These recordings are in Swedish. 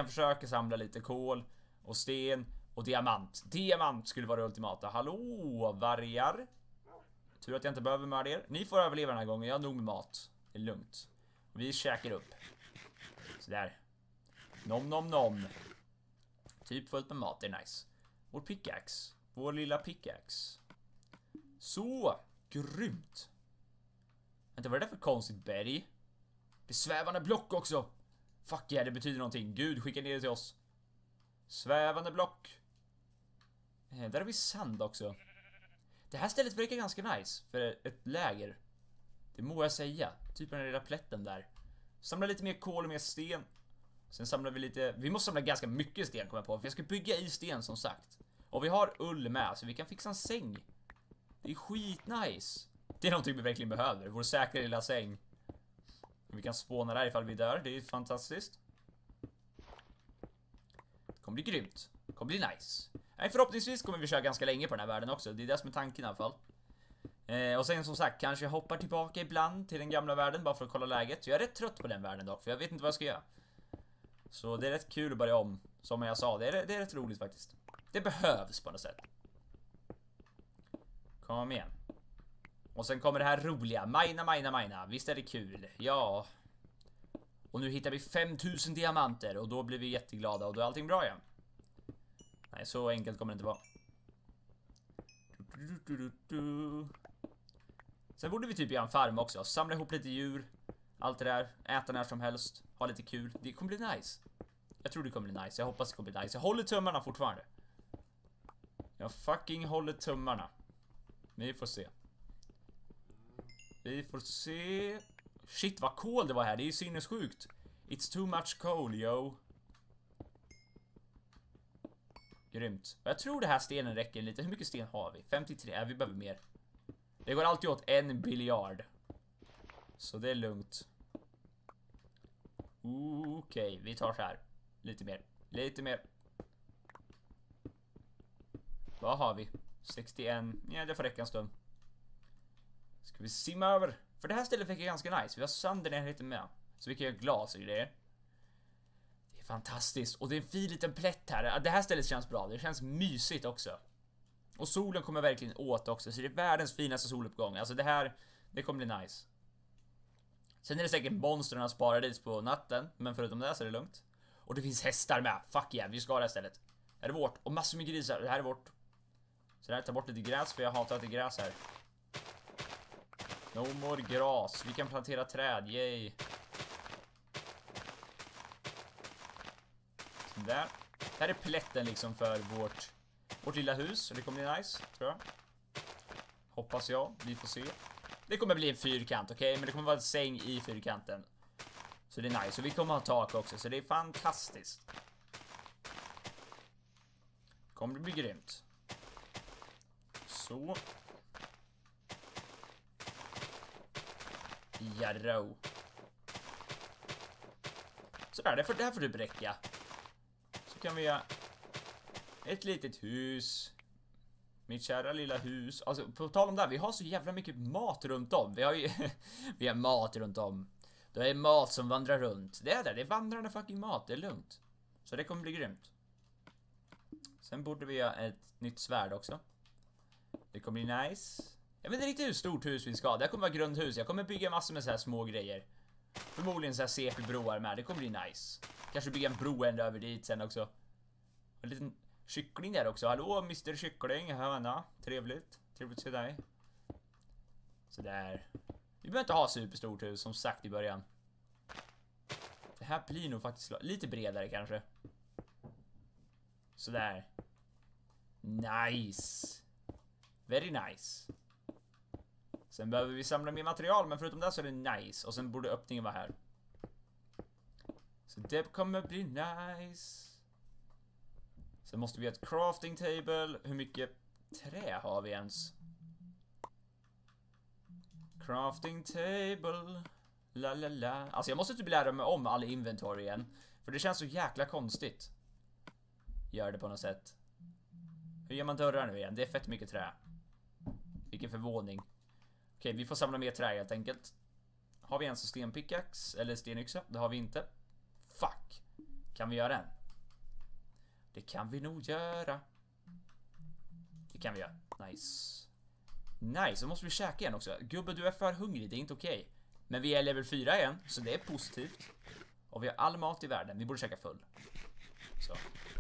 försöka samla lite kol och sten och diamant. Diamant skulle vara det ultimata. Hallå, vargar. Tur att jag inte behöver mörda er. Ni får överleva den här gången, jag har nog med mat. Det är lugnt. Vi käkar upp. Sådär. Nom nom nom. Typ fullt med mat, det är nice. Vår pickaxe. Vår lilla pickaxe. Så, grymt. Vänta, vad är det för konstigt berg? Det är svävande block också. Fuck yeah, det betyder någonting. Gud, skicka ner det till oss. Svävande block. Där har vi sand också. Det här stället verkar ganska nice för ett läger. Det må jag säga. Typ den lilla plätten där. Samla lite mer kol och mer sten. Sen samlar vi lite... Vi måste samla ganska mycket sten, kommer jag på. För jag ska bygga i sten som sagt. Och vi har ull med, så vi kan fixa en säng. Det är skitnice. Det är någonting vi verkligen behöver. Vår säkra lilla säng. Vi kan spåna där ifall vi dör. Det är fantastiskt. Det kommer bli grymt. Det kommer bli nice. Nej, förhoppningsvis kommer vi köra ganska länge på den här världen också. Det är det som är tanken i alla fall. Och sen som sagt, kanske jag hoppar tillbaka ibland till den gamla världen bara för att kolla läget. Jag är rätt trött på den världen dock, för jag vet inte vad jag ska göra. Så det är rätt kul att börja om. Som jag sa, det är rätt roligt faktiskt. Det behövs på något sätt. Kom igen. Och sen kommer det här roliga. Mina. Visst är det kul? Ja. Och nu hittar vi 5000 diamanter. Och då blir vi jätteglada. Och då är allting bra igen. Nej, så enkelt kommer det inte vara. Sen borde vi typ göra en farm också. Samla ihop lite djur. Allt det där. Äta när som helst. Ha lite kul. Det kommer bli nice. Jag tror det kommer bli nice. Jag hoppas det kommer bli nice. Jag håller tummarna fortfarande. Jag fucking håller tummarna. Vi får se. Vi får se. Shit, vad kol det var här. Det är ju sinnessjukt. It's too much coal, yo. Grymt. Jag tror det här stenen räcker lite. Hur mycket sten har vi? 53. Vi behöver mer. Det går alltid åt 1 biljard. Så det är lugnt. Okej, vi tar så här. Lite mer. Lite mer. Vad har vi? 61. Ja, det får räcka en stund. Ska vi simma över? För det här stället fick jag ganska nice. Vi har sanden lite med. Så vi kan göra glas och grejer. Det är fantastiskt. Och det är en fin liten plätt här. Det här stället känns bra. Det känns mysigt också. Och solen kommer verkligen åt också. Så det är världens finaste soluppgång. Alltså det här, det kommer bli nice. Sen är det säkert monsternas paradis på natten. Men förutom det så är det lugnt. Och det finns hästar med. Fuck yeah, vi ska ha det här stället. Det här är vårt. Och massor med grisar. Det här är vårt. Så där, ta bort lite gräs för jag hatar att det är gräs här. No more gras. Vi kan plantera träd, yay. Så där. Här är plätten liksom för vårt lilla hus. Det kommer bli nice, tror jag. Hoppas jag, vi får se. Det kommer bli en fyrkant, okej? Men det kommer vara en säng i fyrkanten. Så det är nice, och vi kommer ha tak också. Så det är fantastiskt. Kommer det bli grymt. Så. Jarro. Sådär, det här får du bräcka. Så kan vi göra ett litet hus. Mitt kära lilla hus. Alltså, på tal om det här, vi har så jävla mycket mat runt om. Vi har ju vi har mat runt om. Det är mat som vandrar runt. Det är vandrande fucking mat, det är lugnt. Så det kommer bli grymt. Sen borde vi göra ett nytt svärd också. Det kommer bli nice. Jag vet inte riktigt hur stort hus vi ska ha. Det här kommer vara grundhus. Jag kommer bygga massor med så här små grejer. Förmodligen så här CP-broar med. Det kommer bli nice. Kanske bygga en bro ända över dit sen också. En liten kyckling där också. Hallå, Mr. Kyckling. Höna. Trevligt. Trevligt till dig. Så där. Vi behöver inte ha superstort hus som sagt i början. Det här blir nog faktiskt lite bredare kanske. Så där. Nice. Very nice. Sen behöver vi samla mer material, men förutom det så är det nice. Och sen borde öppningen vara här. Så det kommer bli nice. Sen måste vi ha ett crafting table. Hur mycket trä har vi ens? Crafting table. La la la. Alltså jag måste typ lära mig om all inventory igen. För det känns så jäkla konstigt. Gör det på något sätt. Hur gör man dörrar nu igen? Det är fett mycket trä. Vilken förvåning. Okej, vi får samla mer trä helt enkelt. Har vi ens stenpickaxe eller stenyxa? Det har vi inte. Fuck. Kan vi göra en? Det kan vi nog göra. Det kan vi göra. Nice. Nice, så måste vi käka igen också. Gubbe, du är för hungrig, det är inte okej. Men vi är level 4 igen, så det är positivt. Och vi har all mat i världen, vi borde käka full. Så.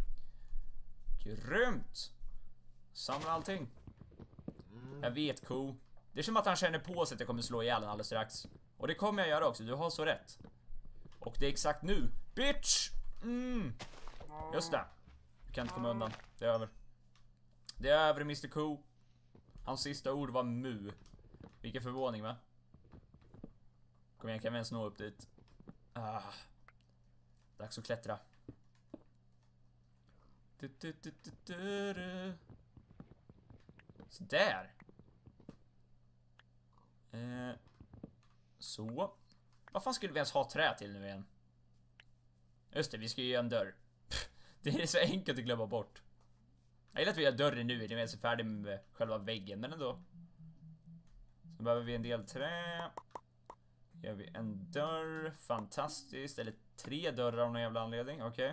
Grymt. Samla allting. Jag vet, ko. Det är som att han känner på sig att jag kommer slå ihjäl den alldeles strax. Och det kommer jag göra också, du har så rätt. Och det är exakt nu. Bitch! Just det. Du kan inte komma undan, det är över. Det är över, Mr. Ko. Hans sista ord var mu. Vilken förvåning, va? Kom igen, kan vi ens nå upp dit? Dags att klättra. Så där. Så. Vad fan skulle vi ens ha trä till nu igen? Just det, vi ska ju göra en dörr. Det är så enkelt att glömma bort. Jag gillar att vi gör dörren nu, det är så färdig med själva väggen, men ändå. Så behöver vi en del trä. Gör vi en dörr, fantastiskt. Eller 3 dörrar av någon jävla anledning, okej.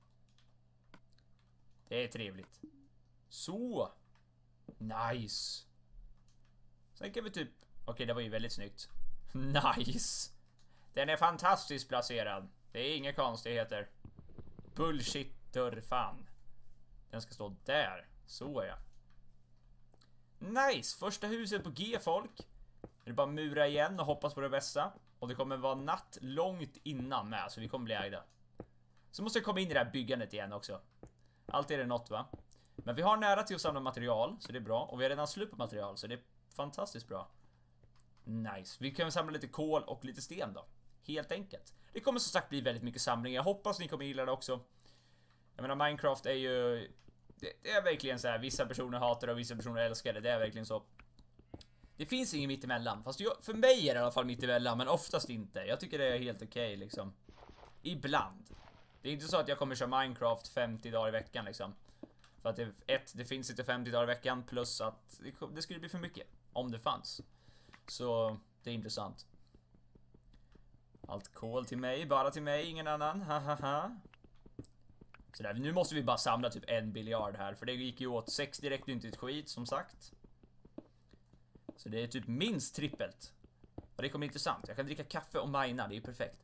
Det är trevligt. Så. Nice. Sen kan vi typ... Okej, det var ju väldigt snyggt. Nice. Den är fantastiskt placerad. Det är inga konstigheter. Bullshit dörr fan. Den ska stå där. Så är jag. Nice. Första huset på G, folk. Det är bara mura igen och hoppas på det bästa. Och det kommer vara natt långt innan med. Så vi kommer bli ägda. Så måste jag komma in i det här byggandet igen också. Alltid är det något, va? Men vi har nära till att samla material. Så det är bra. Och vi har redan slut på material. Så det är fantastiskt bra. Nice. Vi kan samla lite kol och lite sten då. Helt enkelt. Det kommer som sagt bli väldigt mycket samling. Jag hoppas ni kommer gilla det också. Jag menar, Minecraft är ju... Det är verkligen så här. Vissa personer hatar det och vissa personer älskar det. Det är verkligen så. Det finns ingen mittemellan. Fast för mig är det i alla fall mittemellan. Men oftast inte. Jag tycker det är helt okej, liksom. Ibland. Det är inte så att jag kommer köra Minecraft 50 dagar i veckan liksom. För att det finns inte 50 dagar i veckan. Plus att det skulle bli för mycket. Om det fanns. Så det är intressant. Allt kol till mig, bara till mig, ingen annan. Hahaha. Så där, nu måste vi bara samla typ 1 biljard här. För det gick ju åt 6 direkt, inte ett skit som sagt. Så det är typ minst trippelt. Och det kommer bli intressant. Jag kan dricka kaffe och mina, det är ju perfekt.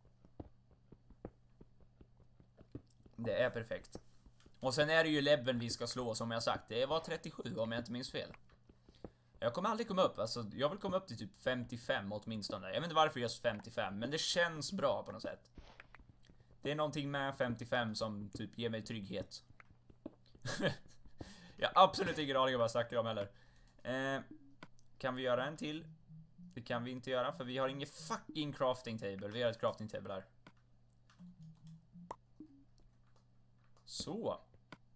Det är perfekt. Och sen är det ju leveln vi ska slå, som jag sagt. Det var 37 om jag inte minns fel. Jag kommer aldrig komma upp, alltså jag vill komma upp till typ 55 åtminstone. Jag vet inte varför just 55, men det känns bra på något sätt. Det är någonting med 55 som typ ger mig trygghet. Jag har absolut ingen aning om vad jag snackar om heller. Kan vi göra en till? Det kan vi inte göra, för vi har ingen fucking crafting table. Vi har ett crafting table här. Så.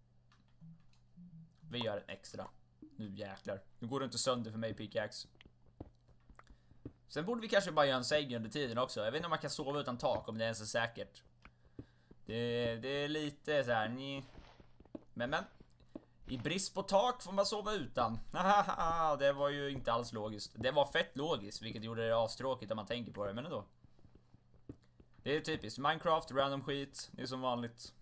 Vi gör en extra. Nu jäklar. Nu går det inte sönder för mig, pickaxe. Sen borde vi kanske bara göra en säng under tiden också. Jag vet inte om man kan sova utan tak, om det ens är säkert. Det är lite så här. Men. I brist på tak får man sova utan. Det var ju inte alls logiskt. Det var fett logiskt, vilket gjorde det astråkigt om man tänker på det, men ändå. Det är typiskt. Minecraft, random skit. Det är som vanligt.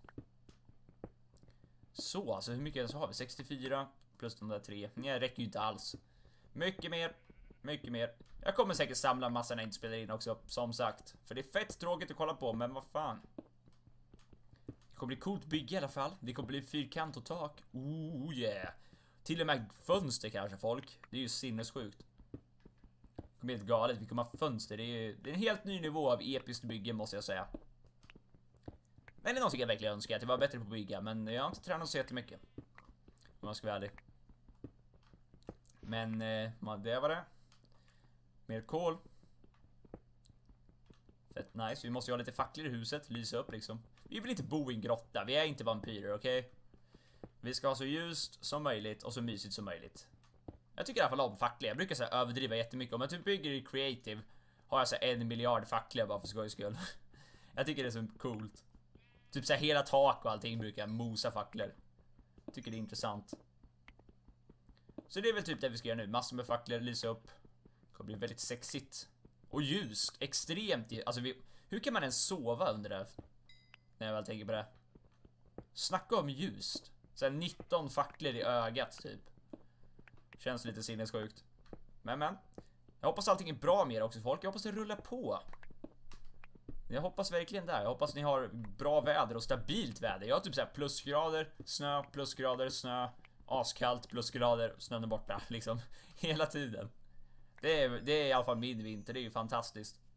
Så, alltså hur mycket så har vi? 64 plus de där 3. Nej, räcker ju inte alls. Mycket mer. Mycket mer. Jag kommer säkert samla massa när jag inte spelar in också, som sagt. För det är fett tråkigt att kolla på, men vad fan. Det kommer bli coolt bygge i alla fall. Det kommer bli fyrkant och tak. Oh yeah. Till och med fönster kanske, folk. Det är ju sinnessjukt. Det kommer bli helt galet. Vi kommer ha fönster. Det är en helt ny nivå av episkt bygge, måste jag säga. Men det är någonting jag verkligen önskar, att jag var bättre på att bygga. Men jag har inte tränat så jättemycket, om man ska vara ärlig. Men det var det. Mer kol. Fett nice. Vi måste ju ha lite facklor i huset. Lysa upp liksom. Vi vill inte bo i en grotta. Vi är inte vampyrer, okej? Okay? Vi ska ha så ljust som möjligt och så mysigt som möjligt. Jag tycker i alla fall om facklor. Jag brukar säga överdriva jättemycket. Om jag typ bygger i creative har jag så 1 miljard facklor bara för skojs skull. Jag tycker det är så coolt. Typ så här, hela tak och allting brukar jag mosa facklor. Jag tycker det är intressant. Så det är väl typ det vi ska göra nu. Massor med facklor, lysa upp. Det kommer bli väldigt sexigt. Och ljust, extremt. Alltså hur kan man ens sova under det? När jag väl tänker på det. Snacka om ljust. Så 19 facklor i ögat typ. Känns lite sinnessjukt. Men. Jag hoppas allting är bra med er också folk. Jag hoppas det rullar på. Jag hoppas verkligen det. Jag hoppas ni har bra väder och stabilt väder. Jag har typ såhär plusgrader, snö, askallt, plusgrader, snön är borta liksom. Hela tiden. Det är i alla fall min vinter, det är ju fantastiskt.